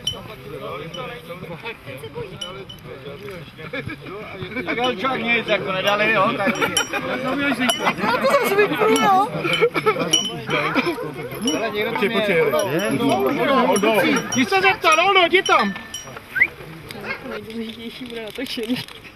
Tak Alčák nic, jako nedali, jo? Tak... Já to zase vypnu, jo? Jdi se zeptat, no, jdi tam. Nejdůležitější bude natočený.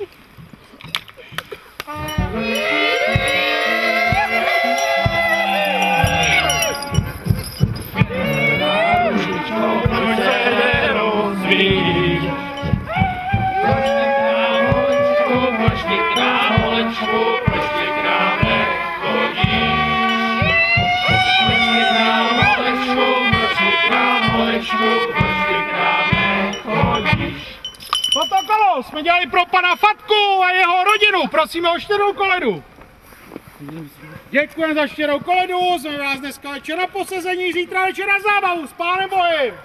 Toto kolo jsme dělali pro pana Fatku a jeho rodinu, prosíme o štěrou koledu. Děkujeme za štěrou koledu, jsme vás dneska večer na posezení, zítra večer na zábavu, s pánem Bohem.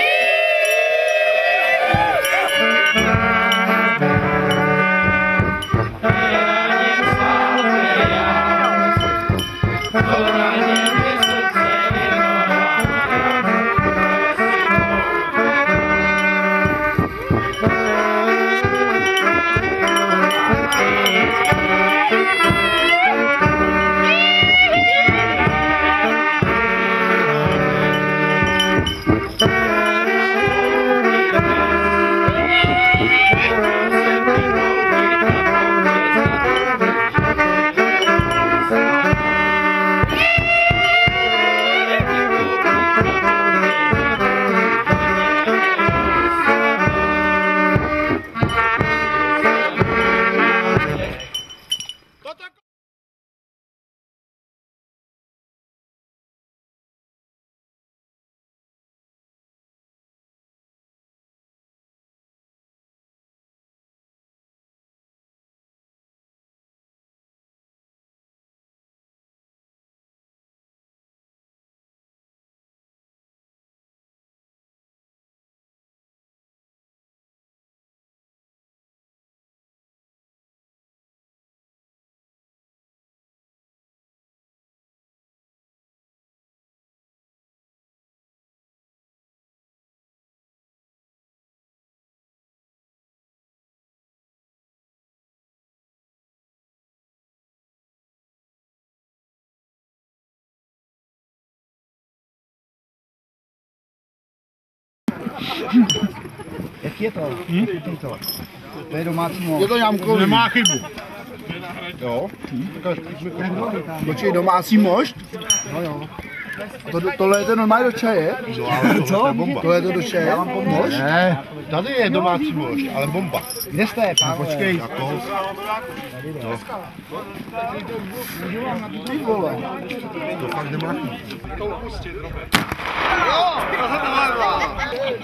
Jak je to? To je domácí most. Je to jamkový. Nemá chybu. Jo? Počkej, domácí mošt? Jo. Tohle je to normálně do čaje? No, ale Co? bomba. Tohle je to do čaje? Já mám mošt? Ne, tady je domácí mošt, ale bomba. Kde jste, Pavle? Počkej. Jako? No. Ty vole. To fakt nemá chybu. Jo, to se tohle.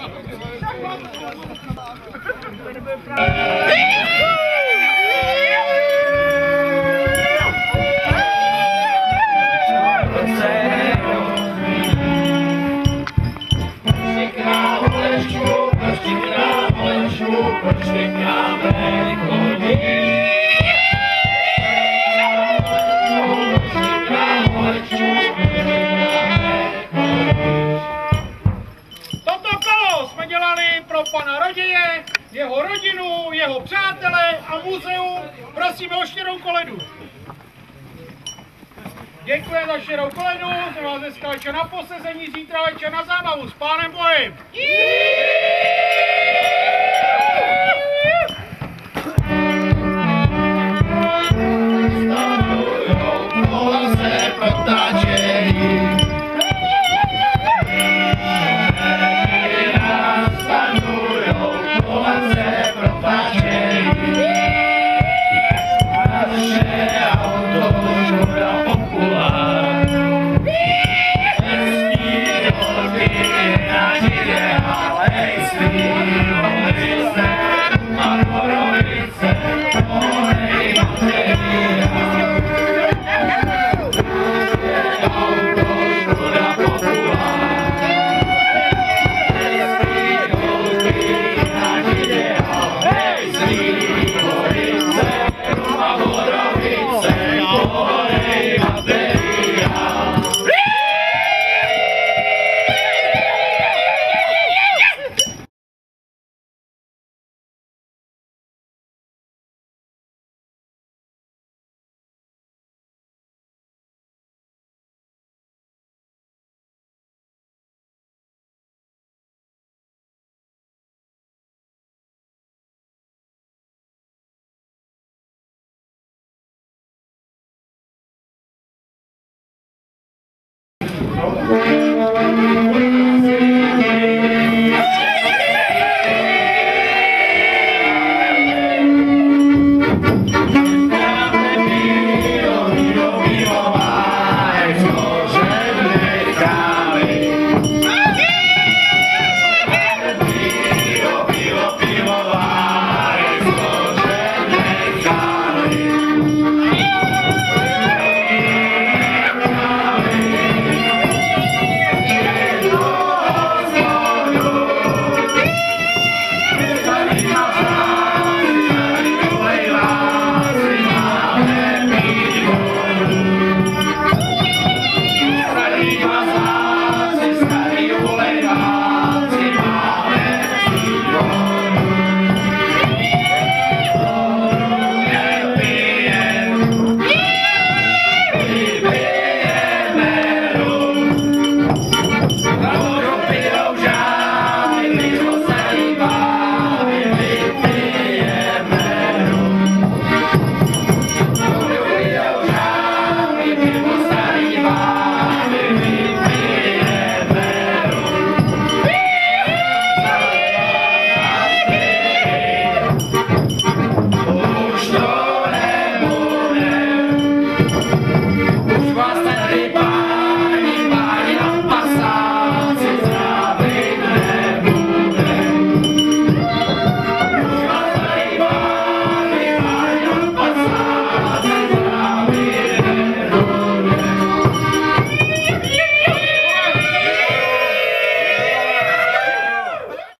Toto kolo jsme dělali pro pana Raděje, jeho rodinu, jeho přátele a muzeum. Prosíme o štěrou koledu. Děkuji za štěrou koledu, jsme vás dneska večer na posezení, zítra večer na zábavu, s pánem Bohem. Hey! No.